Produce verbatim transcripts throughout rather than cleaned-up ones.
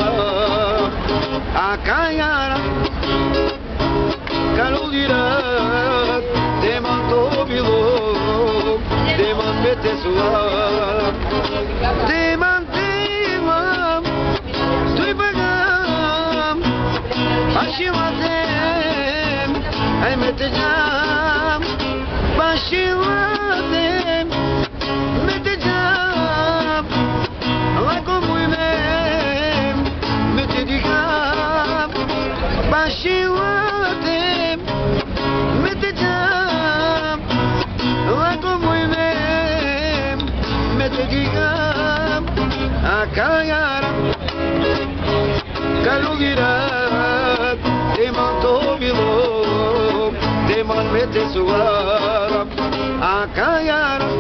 a caiara calulira de manto bilo de man mete sua de mantima tu pagam bashiwadem ai mete jam bashiwadem mete jam la como vem mete digam bashiwadem mete jam la como vem mete digam a caiara calugira de manto bilo de man mete sua a caiara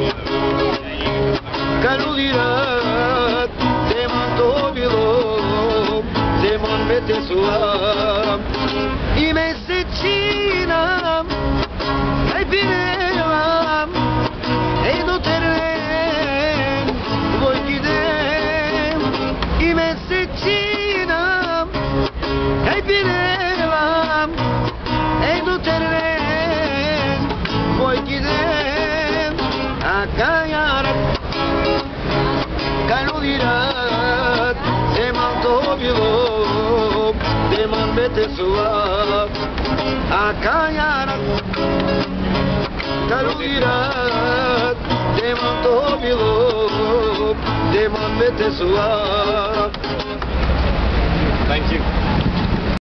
calugira de manto bilo de man mete sua e me setina ai pinela e do terren voi chidem e me setina ai pinela e do terren voi chidem a caiara calugira de manto bilo de man mete sua a caiara calugira de manto bilo de man mete sua. Thank you.